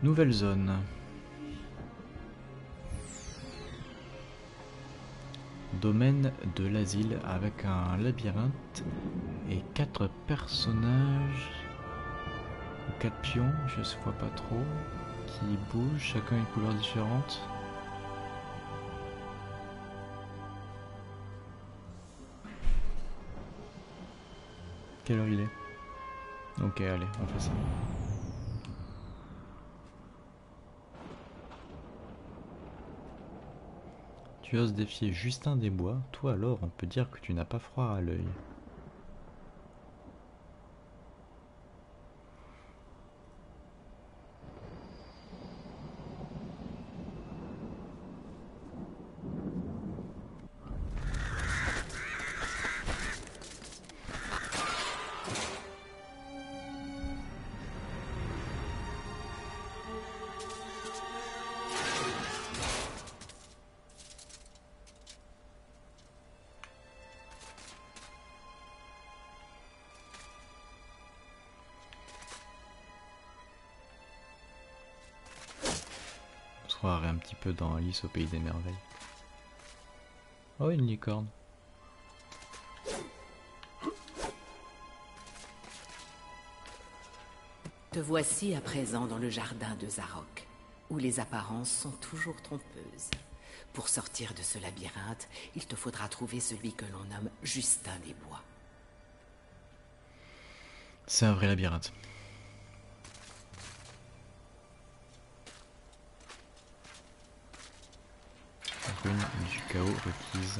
Nouvelle zone. Domaine de l'asile avec un labyrinthe et 4 personnages ou 4 pions, je ne vois pas trop, qui bougent, chacun une couleur différente. Quelle heure il est? Ok, allez, on fait ça. Tu oses défier Justin Desbois, toi alors on peut dire que tu n'as pas froid à l'œil. On se croirait un petit peu dans Alice au pays des merveilles. Oh, une licorne. Te voici à présent dans le jardin de Zarok, où les apparences sont toujours trompeuses. Pour sortir de ce labyrinthe, il te faudra trouver celui que l'on nomme Justin Desbois. C'est un vrai labyrinthe. Rune du chaos requise.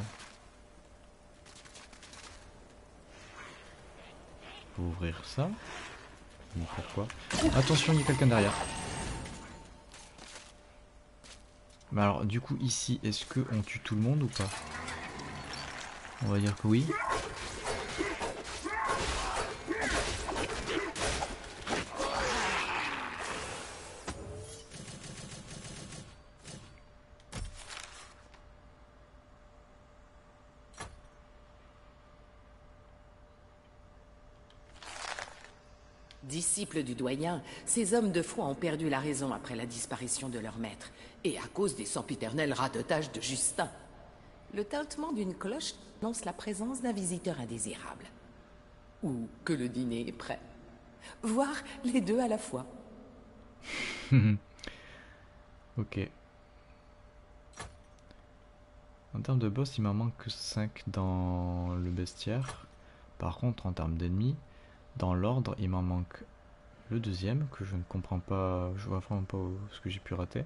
Faut ouvrir ça. Mais pourquoi? Attention, il y a quelqu'un derrière. Mais alors, du coup, ici, est-ce que on tue tout le monde ou pas? On va dire que oui. Disciples du doyen, ces hommes de foi ont perdu la raison après la disparition de leur maître, et à cause des sempiternels ratetages de Justin. Le tintement d'une cloche annonce la présence d'un visiteur indésirable. Ou que le dîner est prêt. Voire les deux à la fois. Ok. En termes de boss, il m'en manque 5 dans le bestiaire. Par contre, en termes d'ennemis, dans l'ordre, il m'en manque le deuxième, que je ne comprends pas, je vois vraiment pas ce que j'ai pu rater.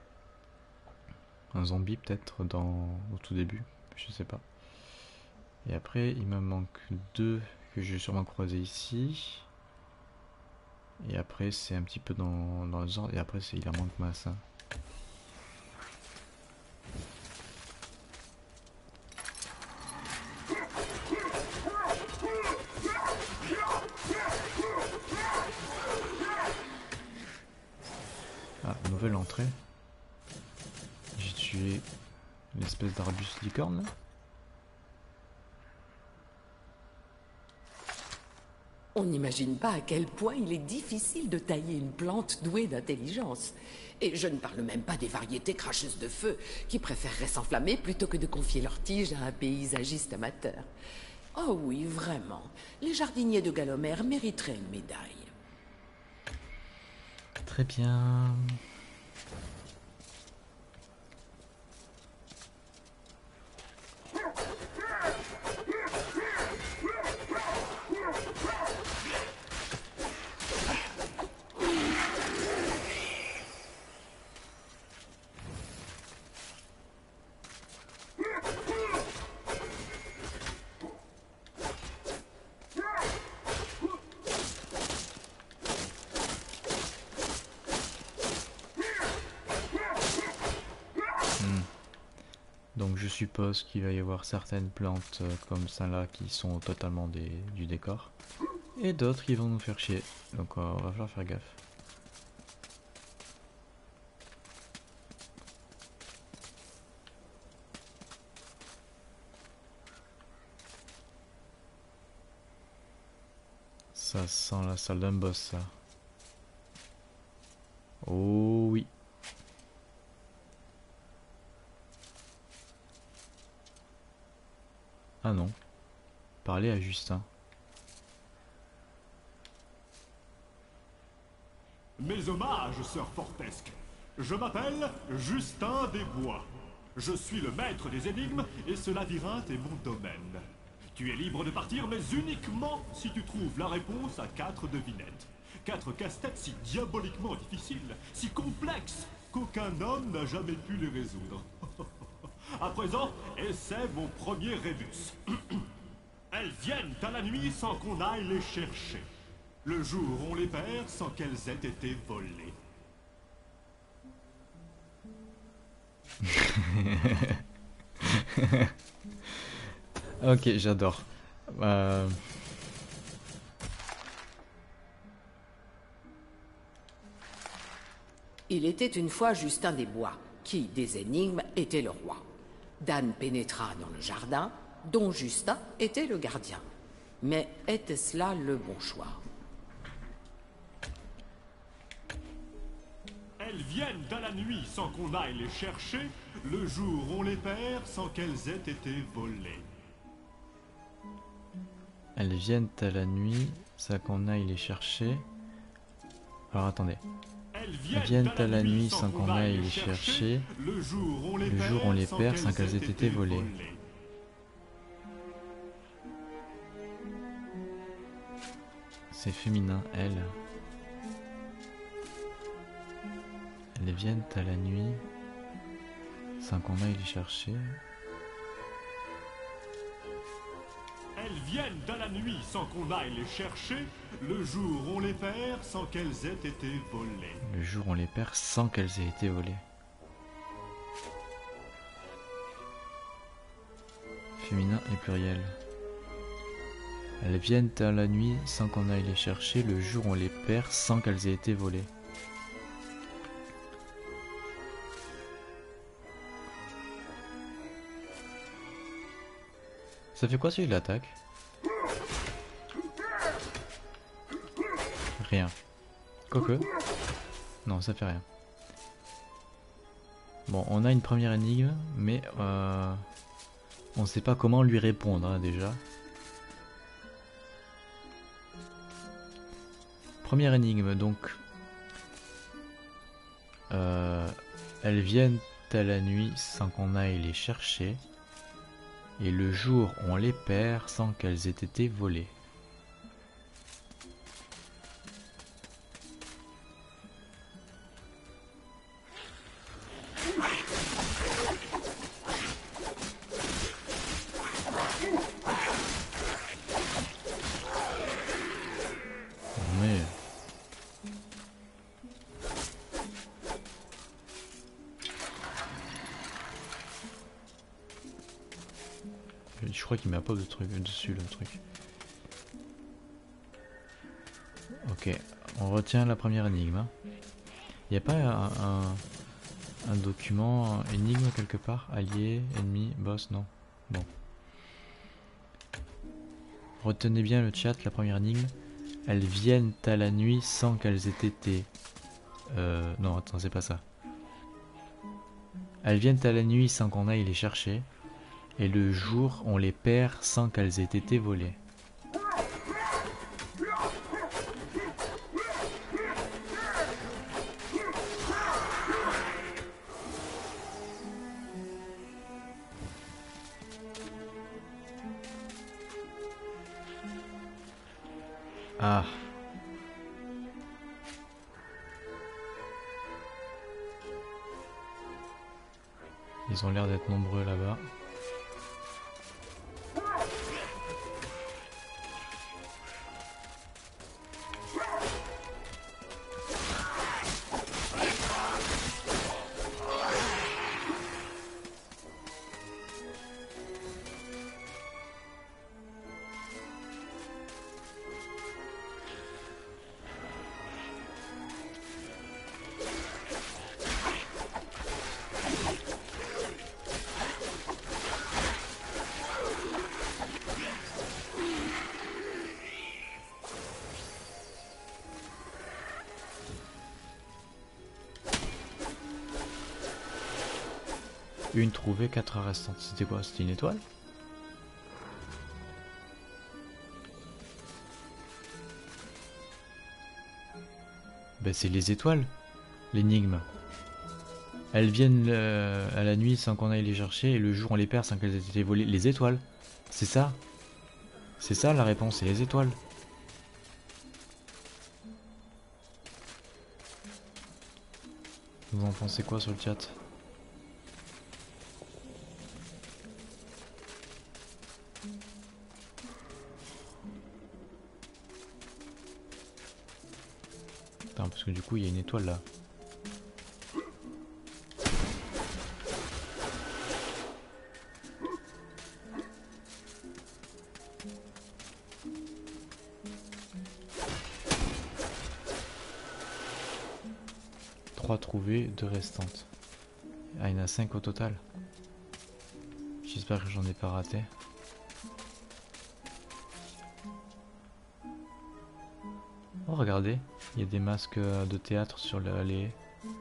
Un zombie peut-être au tout début, je sais pas. Et après, il me manque 2 que j'ai sûrement croisé ici. Et après, c'est un petit peu dans les ordres. Et après, il en manque masse. Hein. Ah, nouvelle entrée. J'ai tué l'espèce d'arbuste licorne là. On n'imagine pas à quel point il est difficile de tailler une plante douée d'intelligence. Et je ne parle même pas des variétés cracheuses de feu, qui préféreraient s'enflammer plutôt que de confier leurs tiges à un paysagiste amateur. Oh oui, vraiment. Les jardiniers de Galomère mériteraient une médaille. Très bien. Donc je suppose qu'il va y avoir certaines plantes comme celle-là qui sont totalement du décor. Et d'autres qui vont nous faire chier. Donc on va falloir faire gaffe. Ça sent la salle d'un boss ça. Oh oui. Ah non. Parler à Justin. Mes hommages, sœur Fortesque. Je m'appelle Justin Desbois. Je suis le maître des énigmes et ce labyrinthe est mon domaine. Tu es libre de partir, mais uniquement si tu trouves la réponse à 4 devinettes. 4 casse-têtes si diaboliquement difficiles, si complexes, qu'aucun homme n'a jamais pu les résoudre. À présent, essaie mon premier rébus. Elles viennent à la nuit sans qu'on aille les chercher. Le jour, on les perd sans qu'elles aient été volées. Ok, j'adore. Il était une fois Justin Desbois, qui, des énigmes, était le roi. Dan pénétra dans le jardin, dont Justin était le gardien. Mais était-ce là le bon choix? Elles viennent à la nuit sans qu'on aille les chercher. Le jour, on les perd sans qu'elles aient été volées. Elles viennent à la nuit, ça qu'on aille les chercher. Alors attendez. Elles viennent à la nuit sans qu'on aille les chercher. Le jour, on les perd sans qu'elles aient été volées. C'est féminin, elles. Elles viennent à la nuit sans qu'on aille les chercher. Elles viennent à la nuit sans qu'on aille les chercher. Le jour, on les perd sans qu'elles aient été volées. Le jour, on les perd sans qu'elles aient été volées. Féminin et pluriel. Elles viennent à la nuit sans qu'on aille les chercher. Le jour, on les perd sans qu'elles aient été volées. Ça fait quoi si je l'attaque? Rien. Quoique. Non, ça fait rien. Bon, on a une première énigme, mais on sait pas comment lui répondre hein, déjà. Première énigme, donc. Elles viennent à la nuit sans qu'on aille les chercher. Et le jour, on les perd sans qu'elles aient été volées. Mais... je crois qu'il met pas de truc dessus le truc. Ok, on retient la première énigme. Il n'y a pas un document énigme quelque part? Allié, ennemi, boss, non. Bon. Retenez bien le chat, la première énigme. Elles viennent à la nuit sans qu'elles aient été... non, attends, c'est pas ça. Elles viennent à la nuit sans qu'on aille les chercher. Et le jour, on les perd sans qu'elles aient été volées. Ah. Ils ont l'air d'être nombreux là-bas. Une trouvée, 4 restantes. C'était quoi? C'était une étoile? Ben c'est les étoiles, l'énigme. Elles viennent à la nuit sans qu'on aille les chercher et le jour on les perd sans qu'elles aient été volées. Les étoiles, c'est ça. C'est ça la réponse, c'est les étoiles. Vous en pensez quoi sur le chat? Attends, parce que du coup il y a une étoile là. Trouvées, 2 restantes. Ah, il y en a 5 au total. J'espère que j'en ai pas raté. Oh, regardez, il y a des masques de théâtre sur l'allée.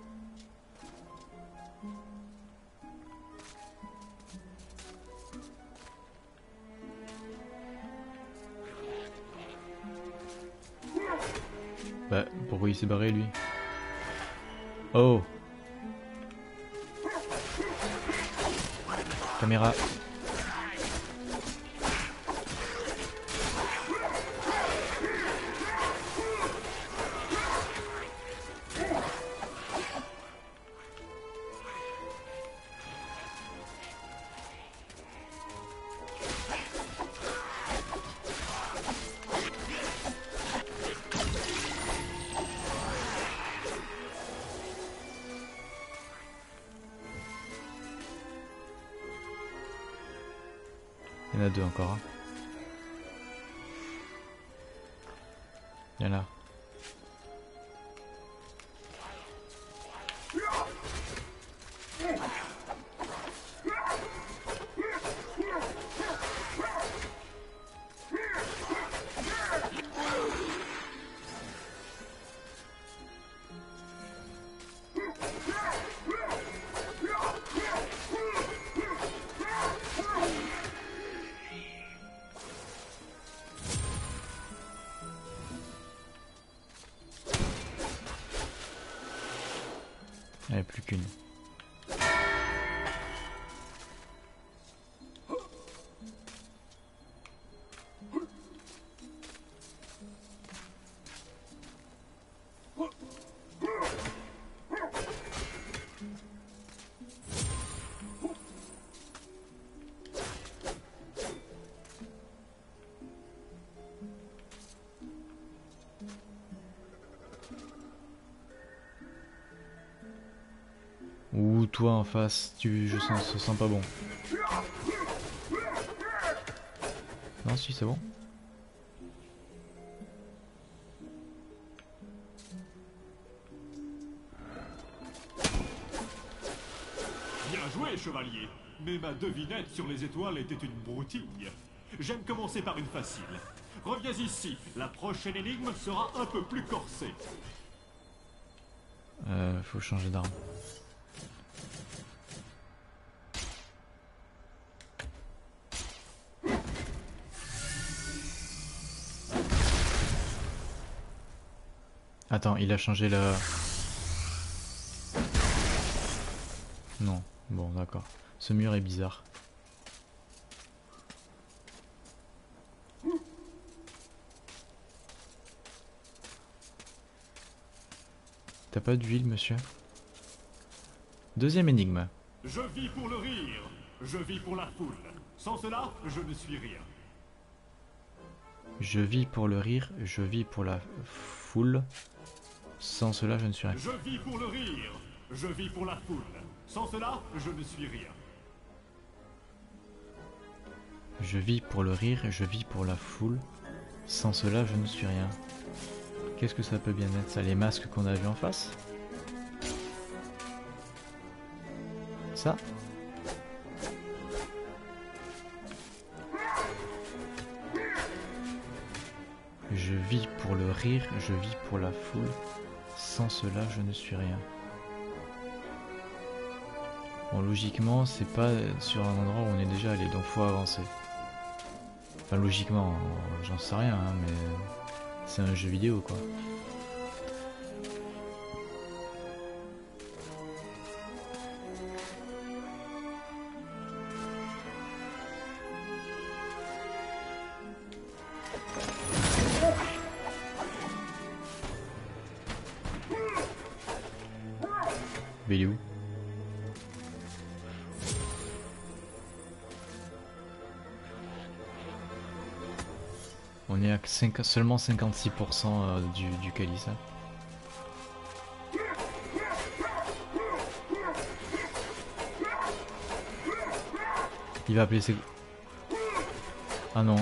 Bah, pourquoi il s'est barré lui? Oh! Caméra. Il y en a 2 encore. Hein. Il y en a. Il n'y en a plus qu'une. Ou toi en face, ça sent pas bon. Non, si, c'est bon. Bien joué, chevalier. Mais ma devinette sur les étoiles était une broutille. J'aime commencer par une facile. Reviens ici, la prochaine énigme sera un peu plus corsée. Faut changer d'arme. Attends, il a changé la... Non, bon d'accord. Ce mur est bizarre. T'as pas d'huile, monsieur? Deuxième énigme. Je vis pour le rire, je vis pour la foule. Sans cela, je ne suis rien. Je vis pour le rire, je vis pour la foule. Sans cela, je ne suis rien. Je vis pour le rire, je vis pour la foule. Sans cela, je ne suis rien. Je vis pour le rire, je vis pour la foule. Sans cela, je ne suis rien. Qu'est-ce que ça peut bien être ça? Les masques qu'on a vus en face? Ça? Je vis pour le rire, je vis pour la foule. Sans cela, je ne suis rien. Bon, logiquement, c'est pas sur un endroit où on est déjà allé, donc faut avancer. Enfin, logiquement, j'en sais rien, hein, mais c'est un jeu vidéo, quoi. Mais il est où? On est à seulement 56% du calice. Hein. Il va appeler ses... Ah non.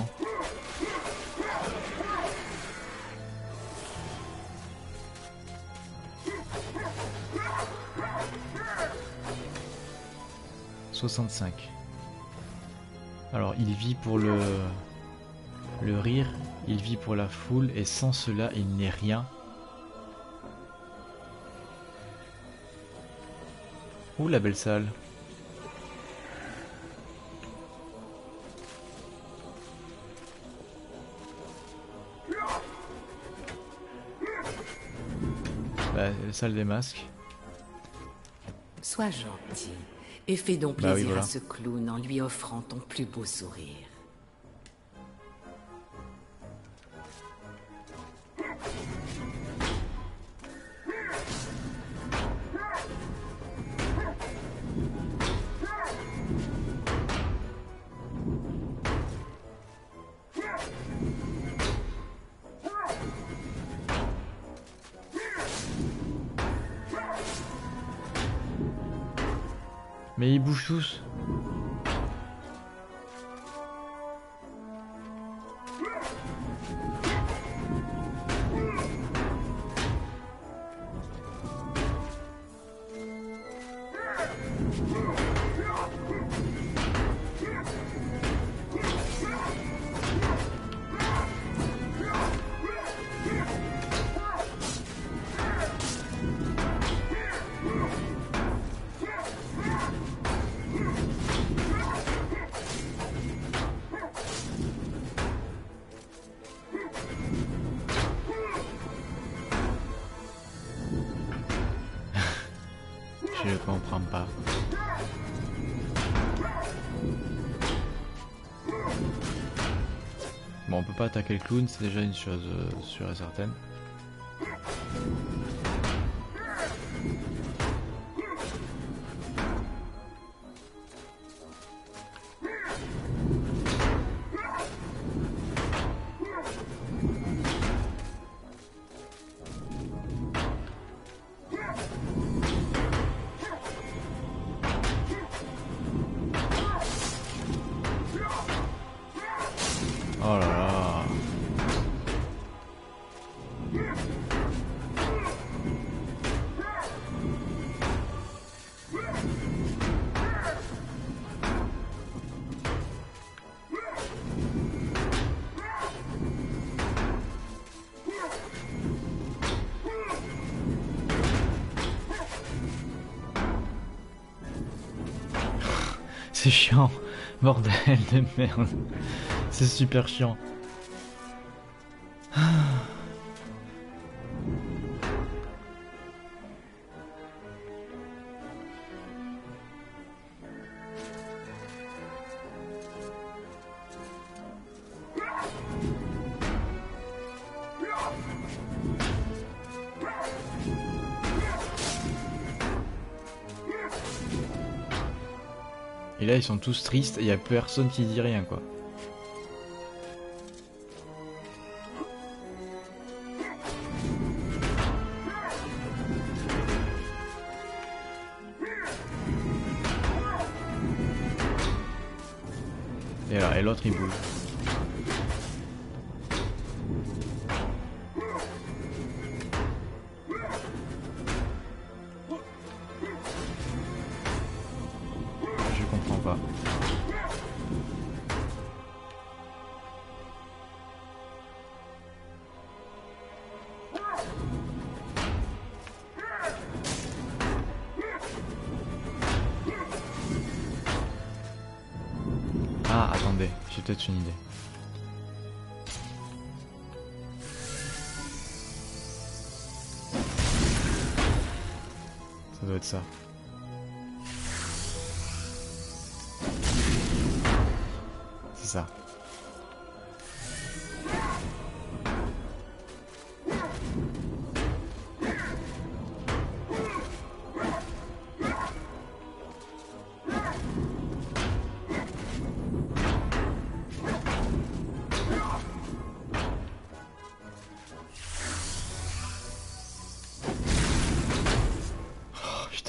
« 65. Alors, il vit pour le rire, il vit pour la foule, et sans cela, il n'est rien. Ouh, la belle salle. Bah, la salle des masques. Sois gentil et fais donc Bah oui, plaisir voilà. à ce clown en lui offrant ton plus beau sourire. Mais ils bougent tous. Je ne comprends pas. Bon, on peut pas attaquer le clown, c'est déjà une chose sûre et certaine. Oh là là. C'est chiant, bordel de merde. C'est super chiant. Et là ils sont tous tristes et il n'y a personne qui dit rien quoi. Et là, et l'autre il bouge. Je comprends pas. Ah, attendez, j'ai peut-être une idée. Ça doit être ça. C'est ça. Oh putain.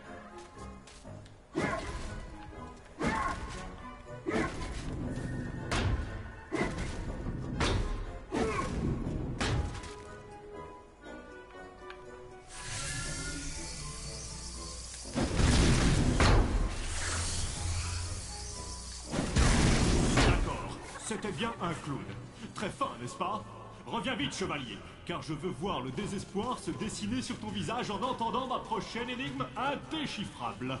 D'accord, c'était bien un clown. Très fin, n'est-ce pas? Reviens vite, chevalier, car je veux voir le désespoir se dessiner sur ton visage en entendant ma prochaine énigme indéchiffrable.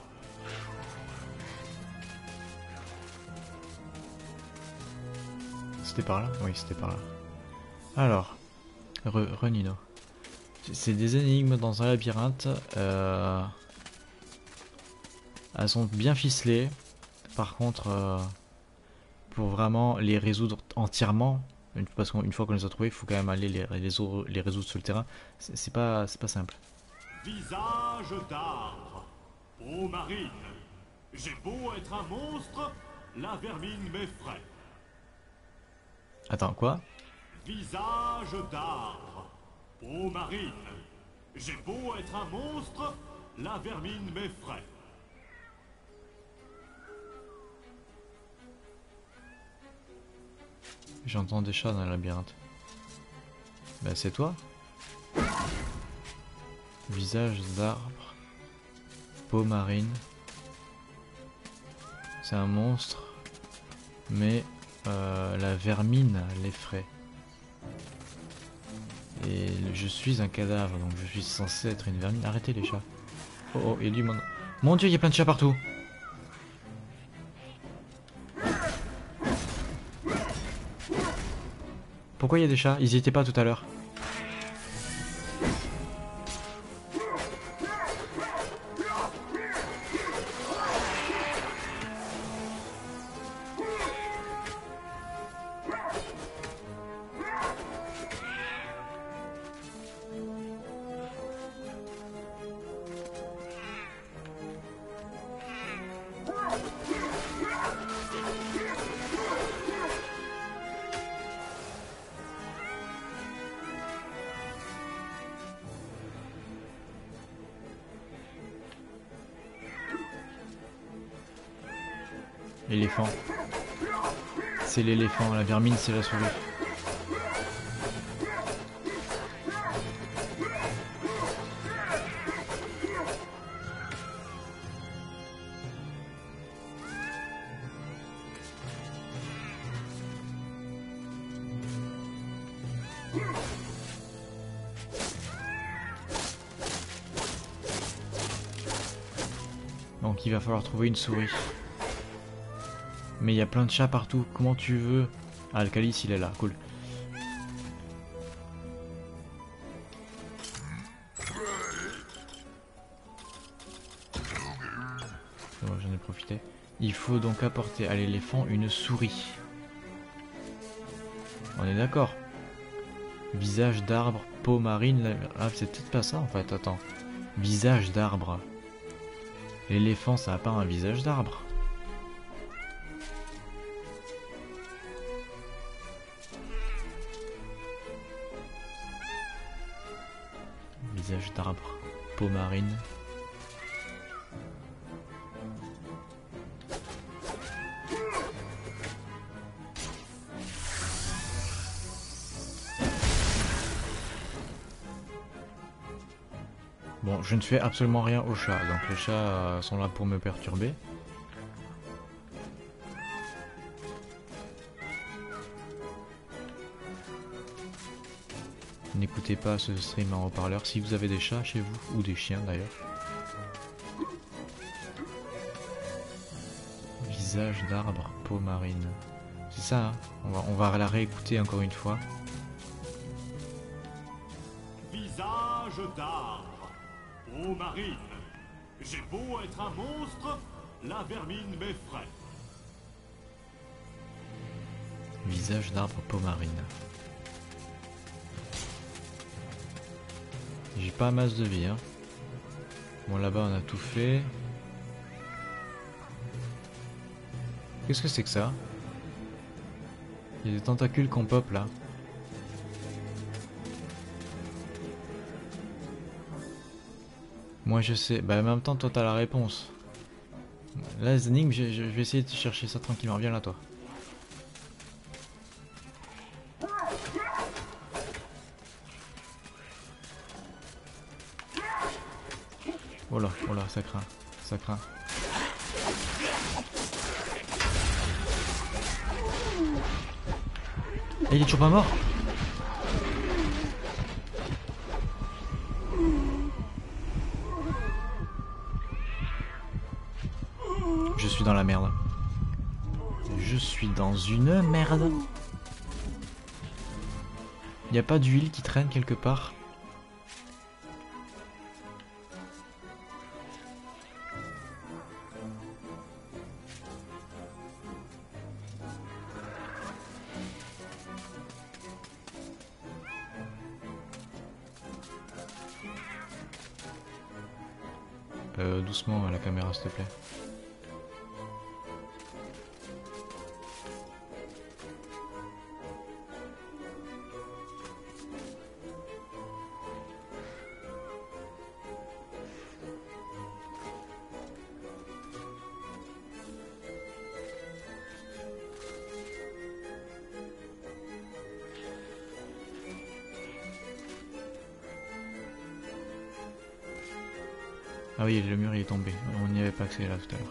C'était par là? Oui, c'était par là. Alors, Renino. C'est des énigmes dans un labyrinthe. Elles sont bien ficelées. Par contre, pour vraiment les résoudre entièrement, parce qu'une fois qu'on les a trouvées, il faut quand même aller les résoudre sur le terrain. C'est pas simple. Visage d'arbre, eau marine. J'ai beau être un monstre, la vermine m'effraie. Attends, quoi? Visage d'arbre, eau marine. J'ai beau être un monstre, la vermine m'effraie. J'entends des chats dans le labyrinthe. Bah c'est toi? Visage d'arbre, peau marine. C'est un monstre, mais la vermine l'effraie. Et je suis un cadavre, donc je suis censé être une vermine. Arrêtez les chats. Oh oh, il y a du monde. Mon dieu, il y a plein de chats partout. Pourquoi il y a des chats? Ils y étaient pas tout à l'heure. L'éléphant. C'est l'éléphant, la vermine c'est la souris. Donc il va falloir trouver une souris. Mais il y a plein de chats partout, comment tu veux? Ah, le calice il est là, cool. Bon, j'en ai profité. Il faut donc apporter à l'éléphant une souris. On est d'accord. Visage d'arbre, peau marine... Ah, c'est peut-être pas ça en fait, attends. Visage d'arbre. L'éléphant ça a pas un visage d'arbre. Visage d'arbre, peau marine. Bon, je ne fais absolument rien aux chats, donc les chats sont là pour me perturber. N'écoutez pas ce stream en haut-parleur si vous avez des chats chez vous, ou des chiens d'ailleurs. Visage d'arbre, peau marine. C'est ça, hein, on va la réécouter encore une fois. Visage d'arbre, peau marine. J'ai beau être un monstre, la vermine m'effraie. Visage d'arbre, peau marine. J'ai pas masse de vie, hein. Bon, là-bas on a tout fait. Qu'est-ce que c'est que ça? Il y a des tentacules qu'on pop là. Moi je sais, bah en même temps toi t'as la réponse. Là les énigmes, je vais essayer de chercher ça tranquillement, viens là toi. Oh là, ça craint, ça craint. Et il est toujours pas mort. Je suis dans la merde. Je suis dans une merde. Y a pas d'huile qui traîne quelque part? Doucement à la caméra s'il te plaît. Ah oui, le mur il est tombé, on n'y avait pas accès là tout à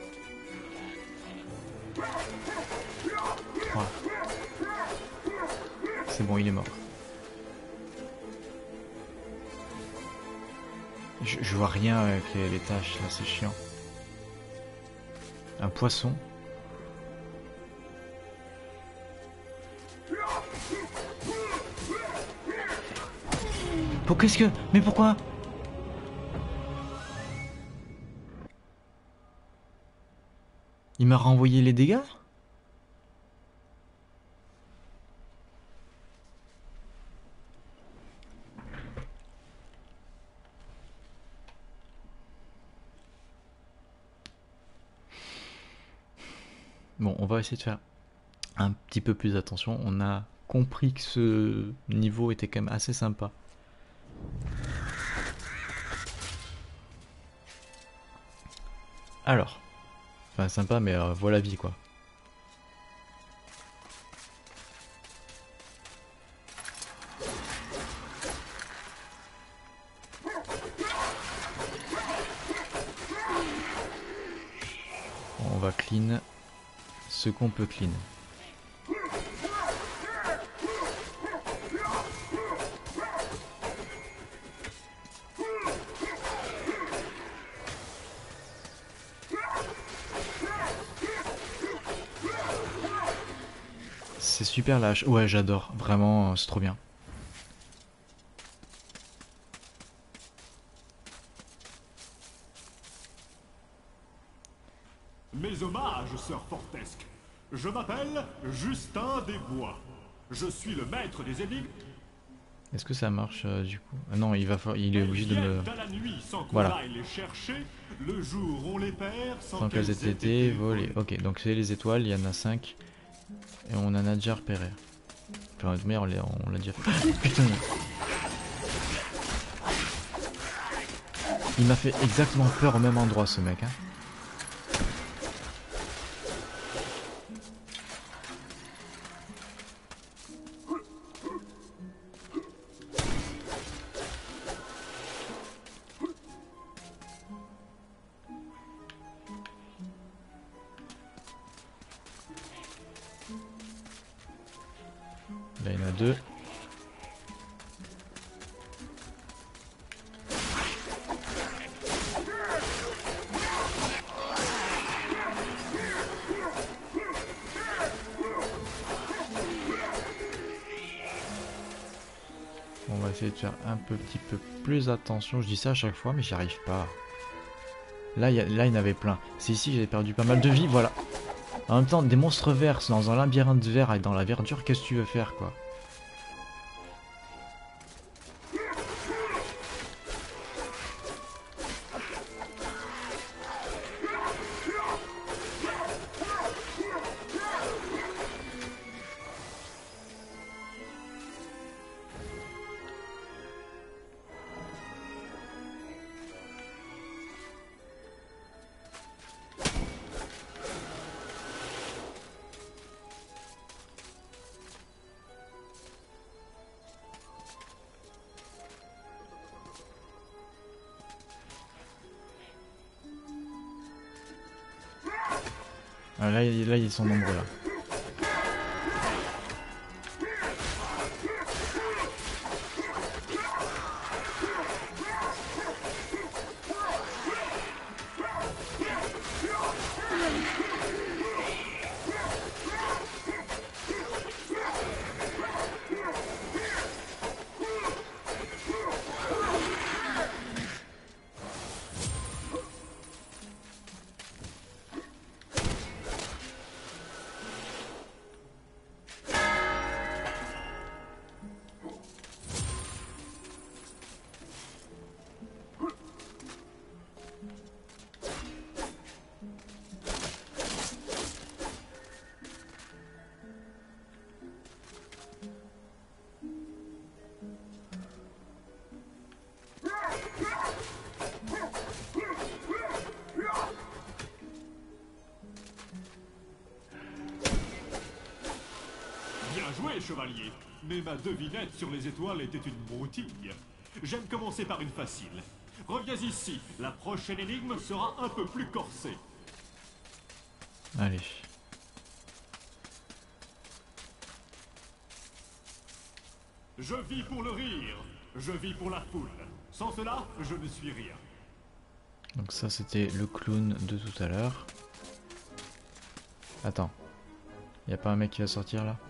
l'heure. 3. C'est bon, il est mort. Je vois rien avec les tâches là, c'est chiant. Un poisson. Qu'est-ce que... Mais pourquoi? Il m'a renvoyé les dégâts? Bon, on va essayer de faire un petit peu plus attention. On a compris que ce niveau était quand même assez sympa. Alors, enfin sympa, mais voilà la vie quoi. On va clean ce qu'on peut clean. C'est super lâche. Ouais, j'adore. Vraiment, c'est trop bien. Mes hommages, sœur Fortesque. Je m'appelle Justin Desbois. Je suis le maître des énigmes. Est-ce que ça marche du coup? Ah non, il est obligé de me... À la nuit sans qu'on Voilà. aille les chercher. Le jour, on les perd Sans qu'elles aient été volées. Ok, donc c'est les étoiles, il y en a 5. Et on en a déjà repéré. Enfin, mais on l'a déjà fait. Putain! Il m'a fait exactement peur au même endroit ce mec. Hein. Là il y en a 2. essayer de faire un petit peu plus attention. Je dis ça à chaque fois, mais j'y arrive pas. Là, il y en avait plein. C'est ici que j'avais perdu pas mal de vie, voilà. En même temps, des monstres verts dans un labyrinthe vert et dans la verdure, qu'est-ce que tu veux faire, quoi? Ah, là, ils sont nombreux, là. Bien joué, chevalier. Mais ma devinette sur les étoiles était une broutille. J'aime commencer par une facile. Reviens ici, la prochaine énigme sera un peu plus corsée. Allez. Je vis pour le rire, je vis pour la foule. Sans cela, je ne suis rien. Donc ça, c'était le clown de tout à l'heure. Attends. Y a pas un mec qui va sortir, là?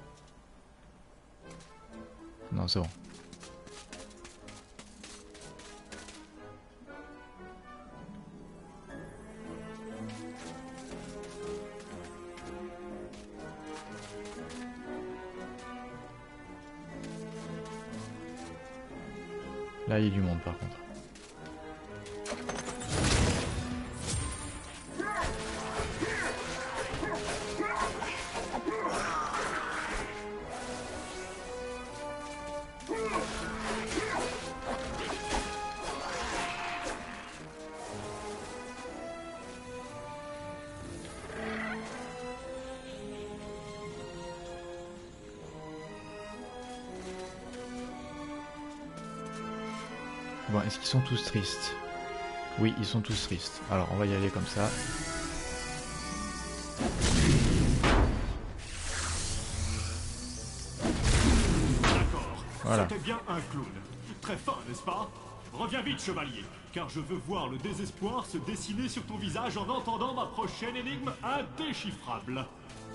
Non, c'est bon. Là, il y a du monde, par contre. Bon, est-ce qu'ils sont tous tristes? Oui, ils sont tous tristes. Alors, on va y aller comme ça. D'accord. Voilà. C'était bien un clown. Très fin, n'est-ce pas? Reviens vite, chevalier, car je veux voir le désespoir se dessiner sur ton visage en entendant ma prochaine énigme indéchiffrable.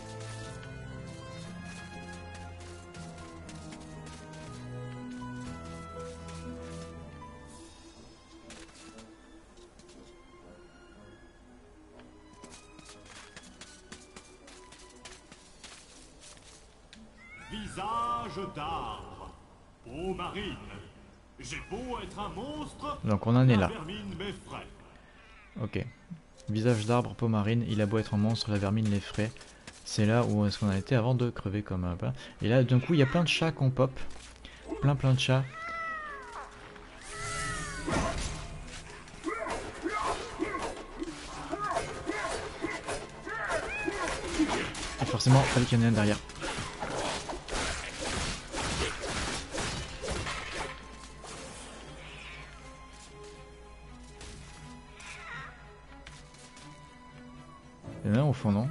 Visage d'arbre, peau marine. J'ai beau être un monstre, Donc on en est là. la vermine m'effraie. Ok. Visage d'arbre, peau marine, il a beau être un monstre, la vermine l'effraie. C'est là où est-ce qu'on a été avant de crever comme un pain. Et là, d'un coup, il y a plein de chats qu'on pop. Plein de chats. Et forcément, fallait qu'il y en ait un derrière. Il y en a un au fond, non?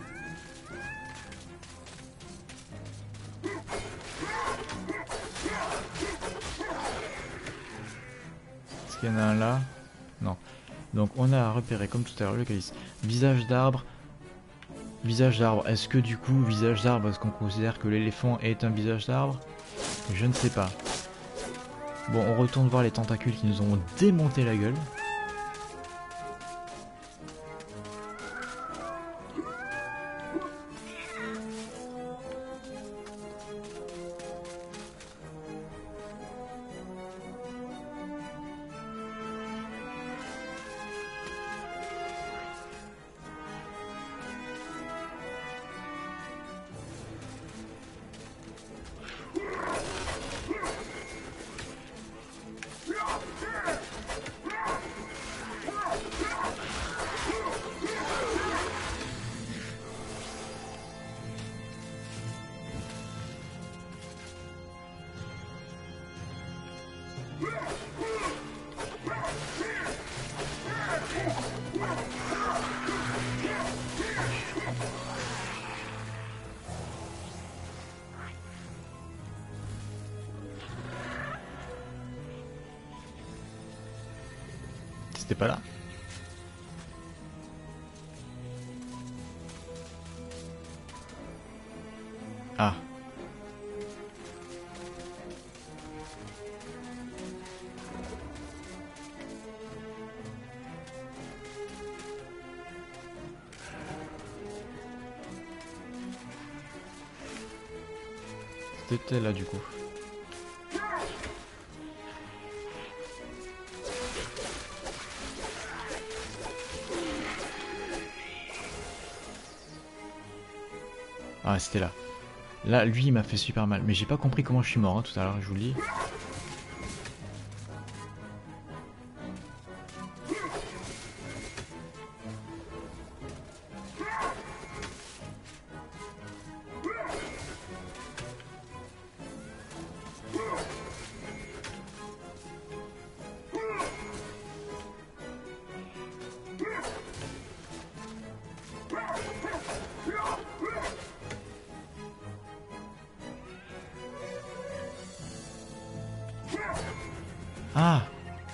Est-ce qu'il y en a un là? Non. Donc on a repéré comme tout à l'heure le calice. Visage d'arbre. Visage d'arbre. Est-ce que du coup, visage d'arbre, est-ce qu'on considère que l'éléphant est un visage d'arbre? Je ne sais pas. Bon, on retourne voir les tentacules qui nous ont démonté la gueule. C'était pas là. Ah. C'était là du coup. Ah, c'était là. Là, lui, il m'a fait super mal. Mais j'ai pas compris comment je suis mort hein, tout à l'heure, je vous le dis. Ah!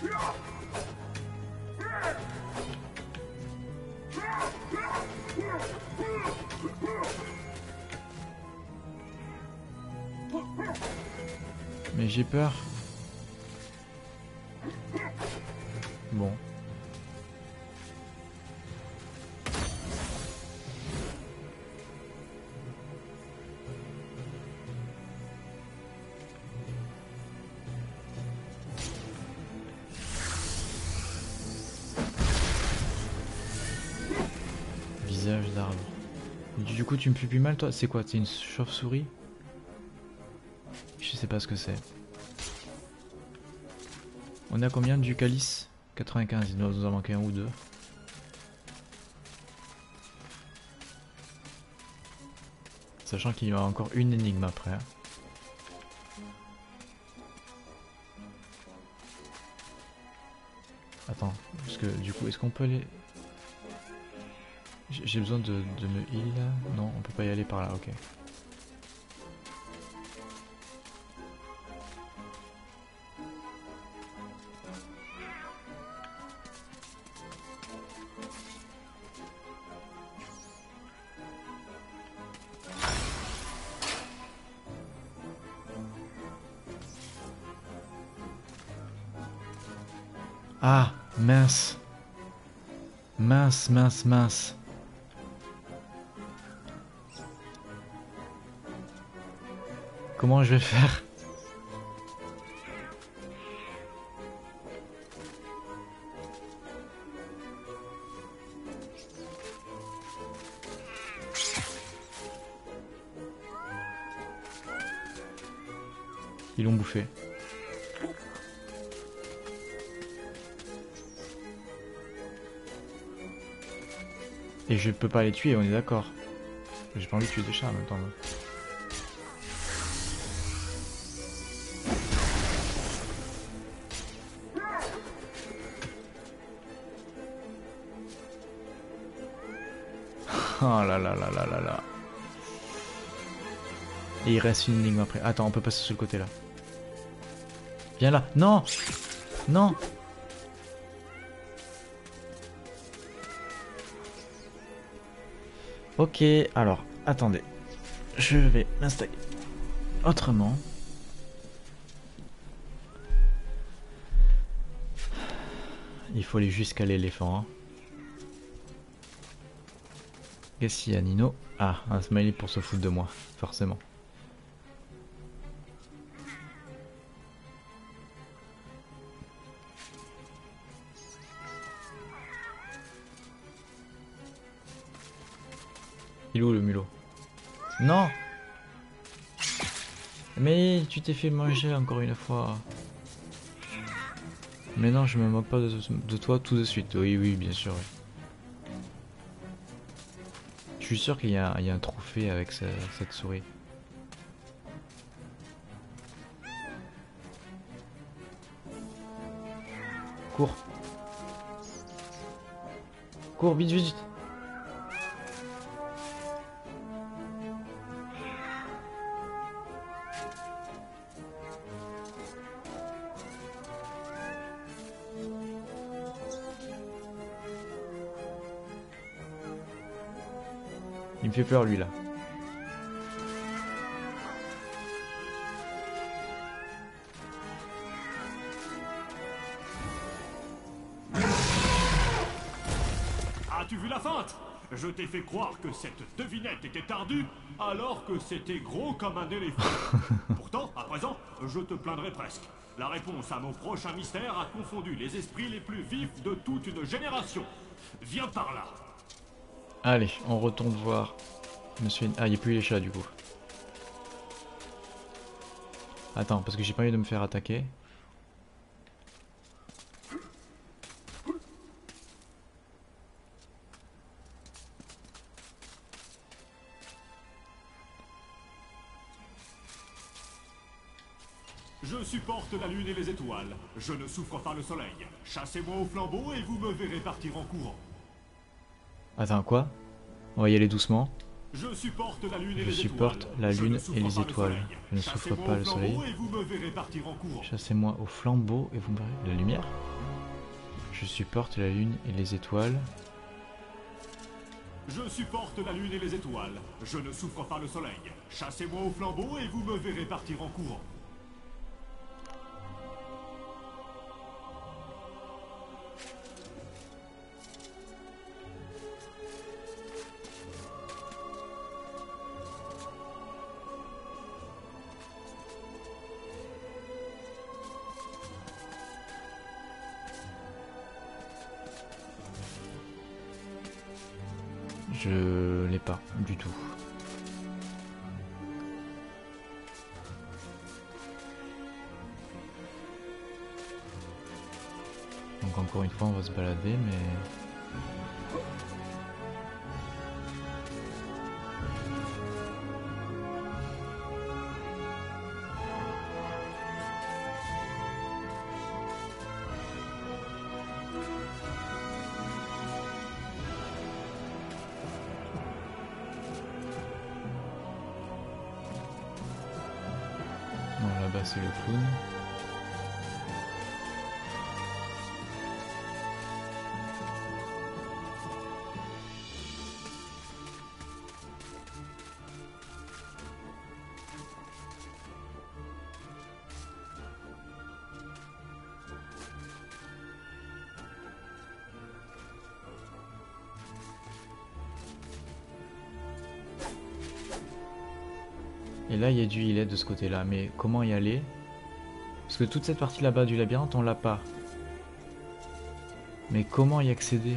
Mais j'ai peur. Bon. Visage d'arbre. Du coup, tu me fais plus mal, toi? C'est quoi? C'est une chauve-souris? Je sais pas ce que c'est. On est à combien du calice? 95, il doit nous en manquer un ou deux. Sachant qu'il y a encore une énigme après. Hein. Attends, parce que du coup, est-ce qu'on peut aller... J'ai besoin de me heal là? Non, on peut pas y aller par là, ok. Ah, mince. Mince, mince, mince. Comment je vais faire? Ils l'ont bouffé. Et je peux pas les tuer, on est d'accord. J'ai pas envie de tuer des chats en même temps. Oh là là là là là là. Et il reste une énigme après. Attends, on peut passer sur le côté là. Viens là. Non! Non! Ok, alors, attendez. Je vais m'installer autrement. Il faut aller jusqu'à l'éléphant. Hein. Qu'est-ce qu'il y a, Nino? Ah, un smiley pour se foutre de moi, forcément. Il est où le mulot? Non! Mais tu t'es fait manger encore une fois. Mais non, je me moque pas de toi tout de suite. Oui, oui, bien sûr. Oui. Je suis sûr qu'il y a un trophée avec cette souris. Cours. Cours, vite, vite, vite. Il me fait peur lui là. As-tu vu la feinte? Je t'ai fait croire que cette devinette était tardue, alors que c'était gros comme un éléphant. Pourtant, à présent, je te plaindrai presque. La réponse à mon prochain mystère a confondu les esprits les plus vifs de toute une génération. Viens par là. Allez, on retourne voir Monsieur... Ah, il n'y a plus les chats du coup. Attends, parce que j'ai pas envie de me faire attaquer. Je supporte la lune et les étoiles. Je ne souffre pas le soleil. Chassez-moi au flambeau et vous me verrez partir en courant. Attends, quoi? On va y aller doucement. Je supporte la lune et Je les supporte étoiles. la Je lune ne et souffre les pas le étoiles. soleil. Je ne souffre Chassez-moi pas au le flambeau soleil. et vous me verrez partir en courant. Chassez-moi au flambeau et vous me verrez la lumière. Je supporte la lune et les étoiles. Je supporte la lune et les étoiles. Je ne souffre pas le soleil. Chassez-moi au flambeau et vous me verrez partir en courant. Je l'ai pas du tout. Donc encore une fois on va se balader mais... Non, là-bas c'est le clown. Et là il y a du îlet de ce côté-là, mais comment y aller? Parce que toute cette partie là-bas du labyrinthe on l'a pas. Mais comment y accéder?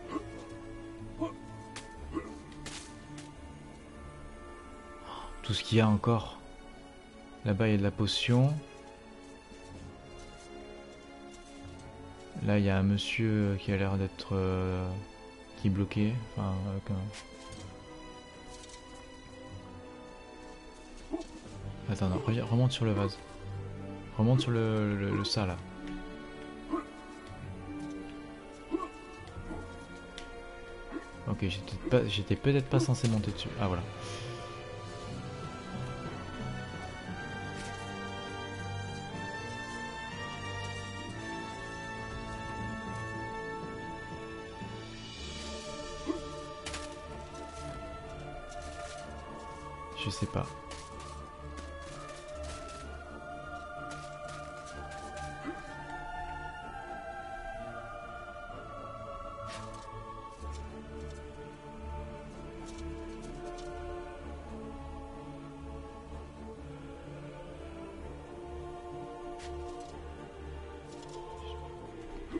Tout ce qu'il y a encore. Là-bas il y a de la potion. Là il y a un monsieur qui a l'air d'être... qui est bloqué. Enfin, avec un... Attends, non, remonte sur le vase. Remonte sur le ça là. Ok, j'étais peut-être pas censé monter dessus. Ah voilà. Je sais pas.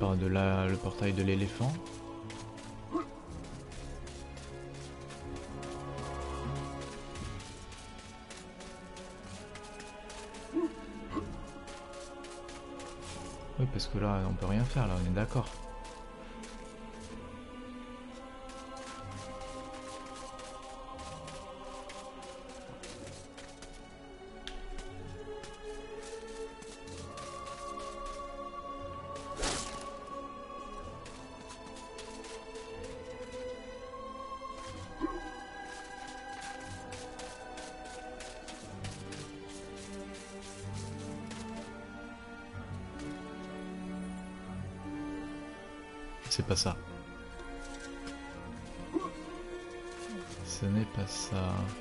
par de là le portail de l'éléphant. Oui, parce que là, on peut rien faire, là, on est d'accord. C'est pas ça. Ce n'est pas ça.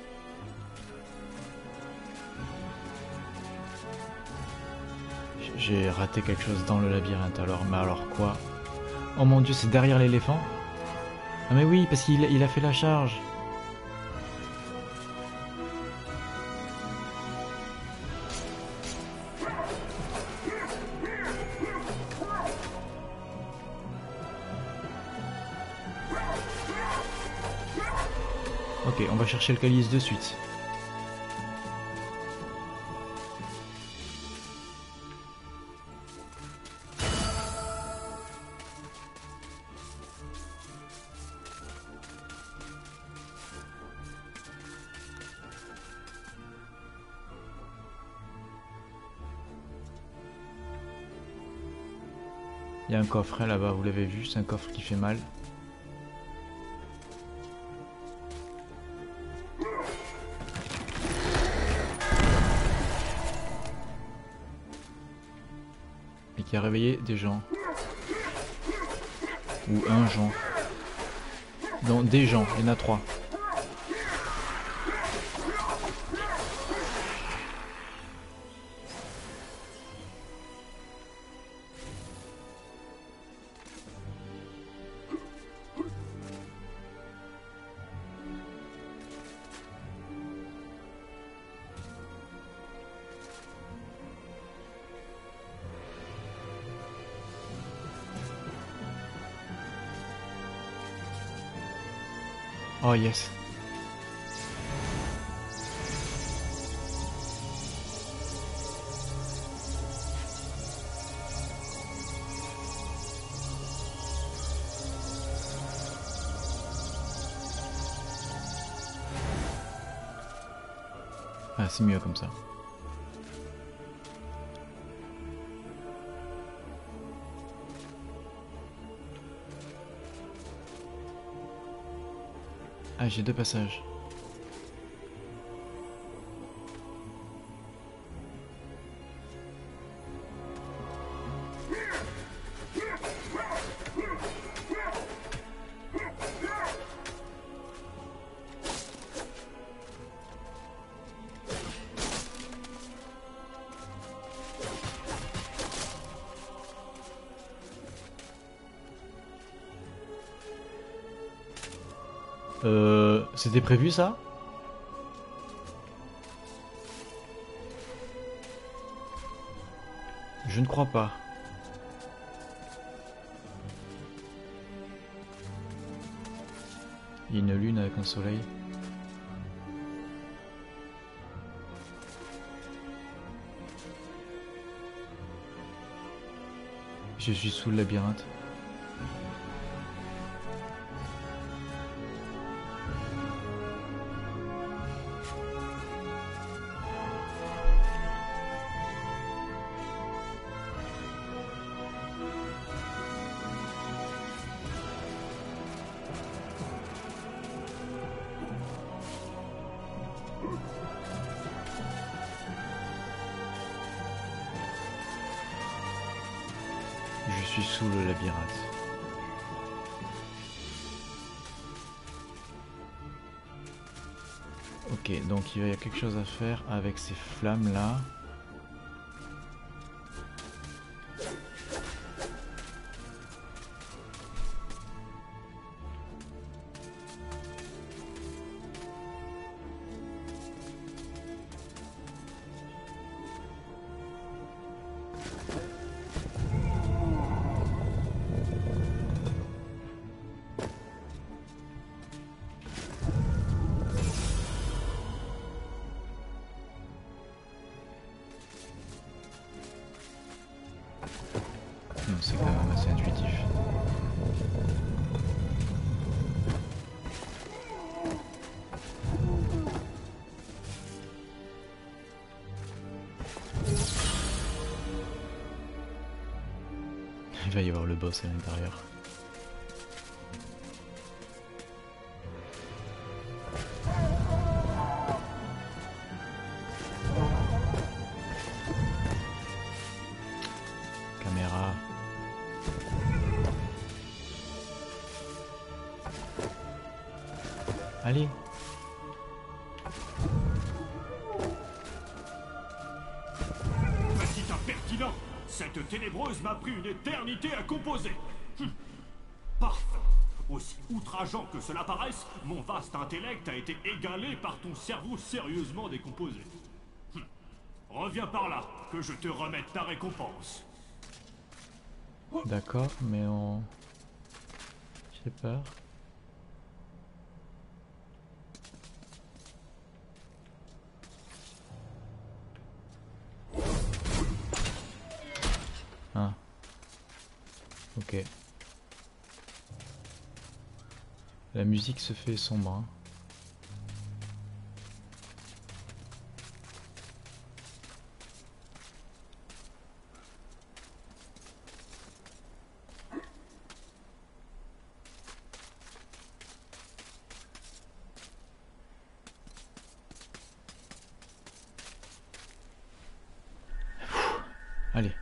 J'ai raté quelque chose dans le labyrinthe alors, mais alors quoi? Oh mon dieu, c'est derrière l'éléphant? Ah mais oui, parce qu'il a fait la charge. Ok, on va chercher le calice de suite. Il y a un coffre hein, là-bas, vous l'avez vu, c'est un coffre qui fait mal. Et qui a réveillé des gens. Ou un gens. Non, des gens, il y en a 3. Oh yes. Ah, c'est mieux comme ça. Ah, j'ai 2 passages. C'était prévu ça? Je ne crois pas. Il y a une lune avec un soleil. Je suis sous le labyrinthe. Je suis sous le labyrinthe. Ok, donc il y a quelque chose à faire avec ces flammes là. Il va y avoir le boss à l'intérieur. Caméra. Allez. Petit impertinent! Cette ténébreuse m'a pris une éternité à composer. Parfait. Aussi outrageant que cela paraisse, mon vaste intellect a été égalé par ton cerveau sérieusement décomposé. Reviens par là, que je te remette ta récompense. D'accord, mais on... J'ai peur. Ah. Ok. La musique se fait sombre. Hein. Allez.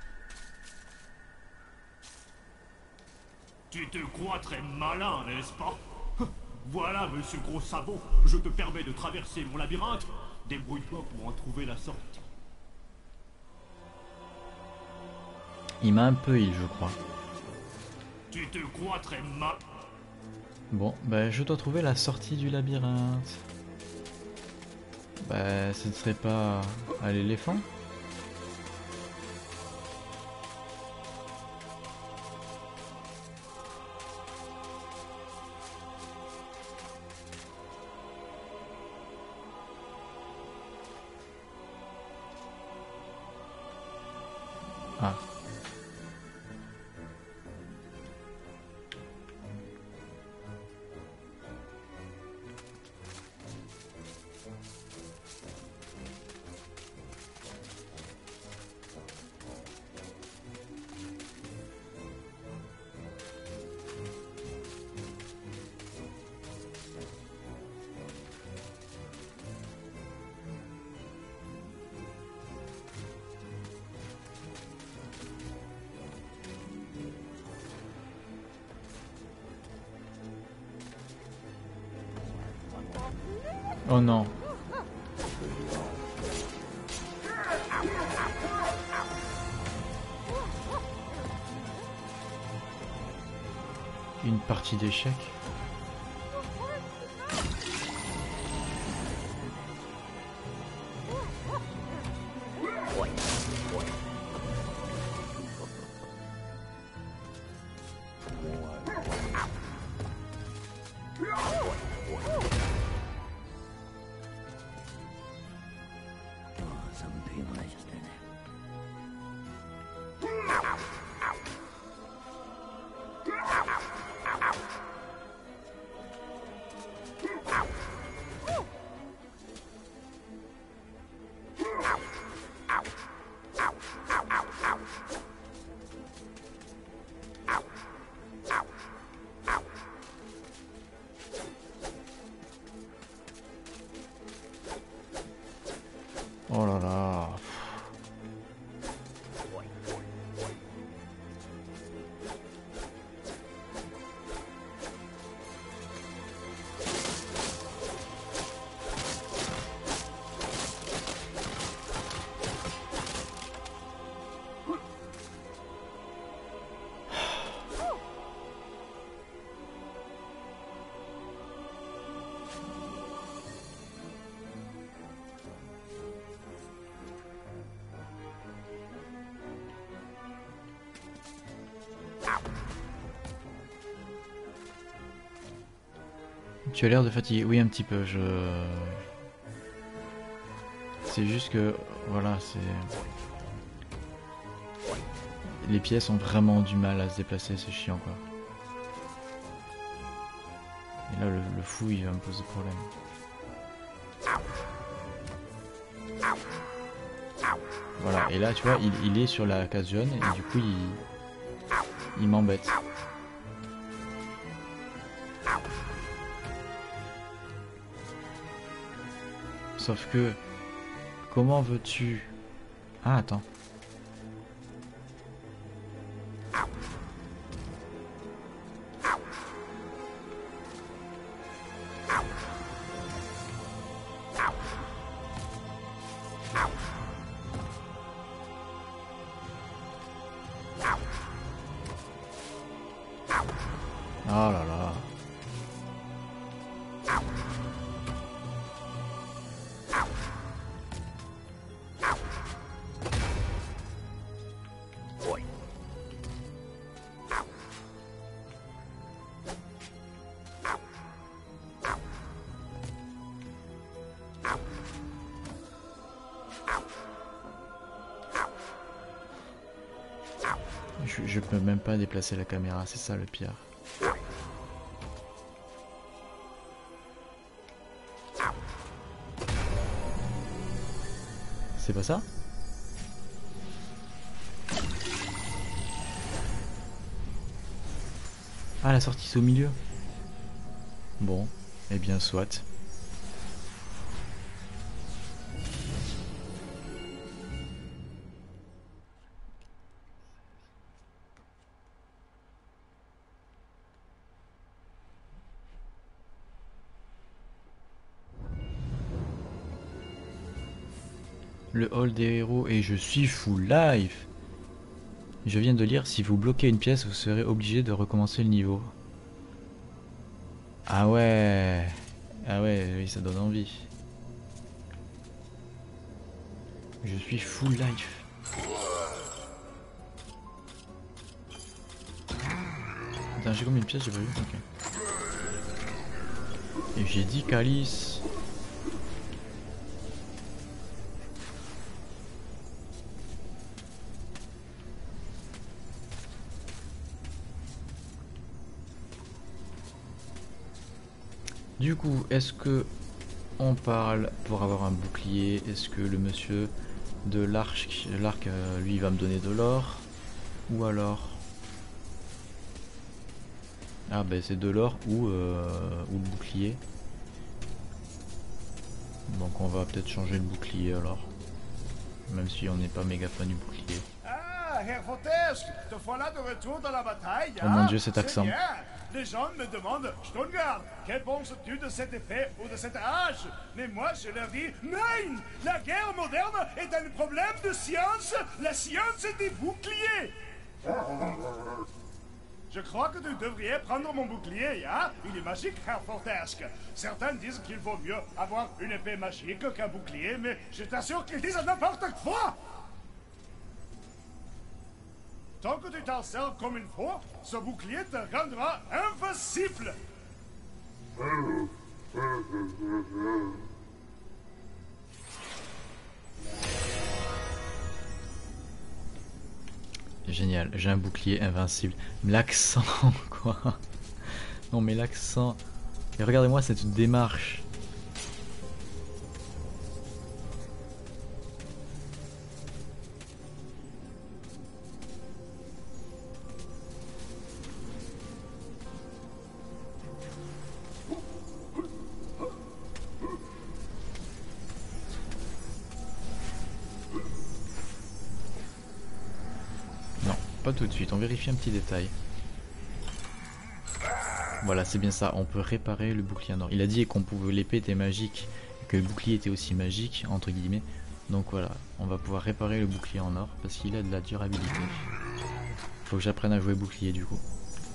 Tu te crois très malin, n'est-ce pas? Voilà, monsieur Gros Sabot, je te permets de traverser mon labyrinthe. Débrouille-toi pour en trouver la sortie. Il m'a un peu heal, je crois. Tu te crois très mal... Bon, bah je dois trouver la sortie du labyrinthe. Bah ce ne serait pas à l'éléphant? Ah. Oh non. Une partie d'échecs. Oh là là. Tu as l'air de fatiguer. Oui, un petit peu. C'est juste que... Voilà, c'est... Les pièces ont vraiment du mal à se déplacer, c'est chiant quoi. Et là, le fou, il va me poser problème. Voilà, et là, tu vois, il est sur la case jaune, et du coup, il... il m'embête. Sauf que, comment veux-tu... Ah, attends. Oh là là. Je peux même pas déplacer la caméra, c'est ça le pire. C'est pas ça? Ah, la sortie c'est au milieu. Bon, eh bien soit. Le hall des héros et je suis full life. Je viens de lire, si vous bloquez une pièce, vous serez obligé de recommencer le niveau. Ah ouais. Ah ouais, oui, ça donne envie. Je suis full life. Attends, j'ai combien de pièces, j'ai pas vu? Ok. Et j'ai 10 calices. Du coup, est-ce que on parle pour avoir un bouclier? Est-ce que le monsieur de l'arc, lui, va me donner de l'or? Ou alors... Ah ben c'est de l'or ou le bouclier. Donc on va peut-être changer le bouclier alors. Même si on n'est pas méga fan du bouclier. Ah, Herr Fortesque, te voilà de retour dans la bataille. Oh mon dieu, cet accent. Bien. Les gens me demandent, Stuttgart, que penses-tu de cette épée ou de cette hache? Mais moi, je leur dis, non! La guerre moderne est un problème de science. La science est des boucliers. Je crois que tu devrais prendre mon bouclier, hein? Il est magique, Herr Fortesque. Certains disent qu'il vaut mieux avoir une épée magique qu'un bouclier, mais je t'assure qu'ils disent n'importe quoi! Tant que tu t'en sers comme il faut, ce bouclier te rendra invincible. Génial, j'ai un bouclier invincible. L'accent, quoi. Non mais l'accent. Et regardez-moi cette démarche. Pas tout de suite, on vérifie un petit détail. Voilà, c'est bien ça, on peut réparer le bouclier en or. Il a dit qu'on pouvait, l'épée était magique, et que le bouclier était aussi magique, entre guillemets. Donc voilà, on va pouvoir réparer le bouclier en or, parce qu'il a de la durabilité. Faut que j'apprenne à jouer bouclier du coup.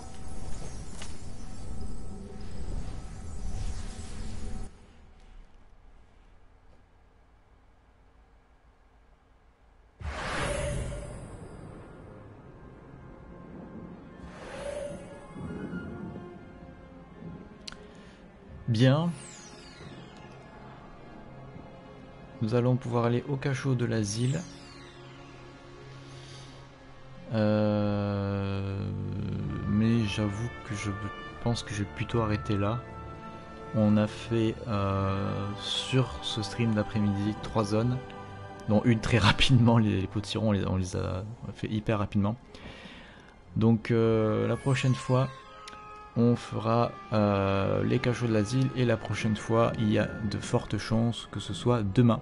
Bien. Nous allons pouvoir aller au cachot de l'asile. Mais j'avoue que je pense que je vais plutôt arrêter là. On a fait sur ce stream d'après-midi 3 zones, dont une très rapidement, les potiron on les a fait hyper rapidement. Donc la prochaine fois, on fera les cachots de l'asile, et la prochaine fois, il y a de fortes chances que ce soit demain.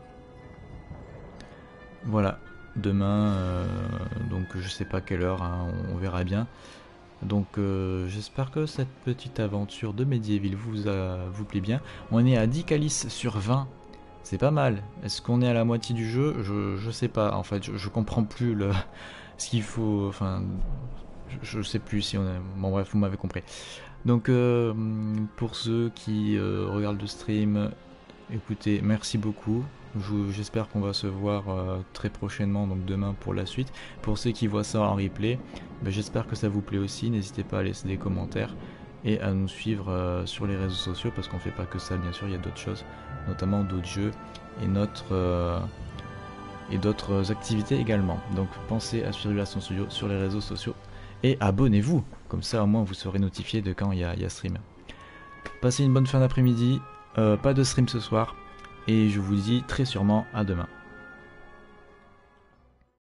Voilà, demain, donc je sais pas quelle heure, hein, on verra bien. Donc j'espère que cette petite aventure de Medieval vous plaît bien. On est à 10 calices sur 20, c'est pas mal. Est-ce qu'on est à la moitié du jeu? Je sais pas, en fait, je comprends plus ce qu'il faut, enfin, je sais plus si on est... Bon bref, vous m'avez compris. Donc pour ceux qui regardent le stream, écoutez, merci beaucoup. J'espère qu'on va se voir très prochainement, donc demain pour la suite. Pour ceux qui voient ça en replay, ben, j'espère que ça vous plaît aussi. N'hésitez pas à laisser des commentaires et à nous suivre sur les réseaux sociaux, parce qu'on fait pas que ça, bien sûr, il y a d'autres choses, notamment d'autres jeux et d'autres activités également. Donc pensez à suivre Relation Studio sur les réseaux sociaux et abonnez-vous, comme ça au moins vous serez notifié de quand il y a stream. Passez une bonne fin d'après-midi, pas de stream ce soir, et je vous dis très sûrement à demain.